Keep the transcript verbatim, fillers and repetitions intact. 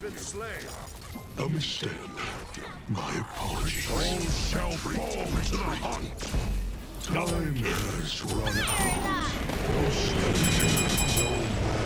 been slain. Understand. My apologies. All shall fall to the hunt. Time has run out. No stranger, no man.